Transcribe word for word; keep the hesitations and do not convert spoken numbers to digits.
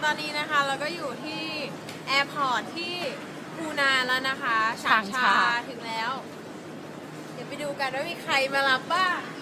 ตอนนี้นะคะเราก็อยู่ที่แอร์พอร์ตที่ปูนาแล้วนะคะฉางชาถึงแล้วเดี๋ยวไปดูกันว่ามีใครมารับบ้าง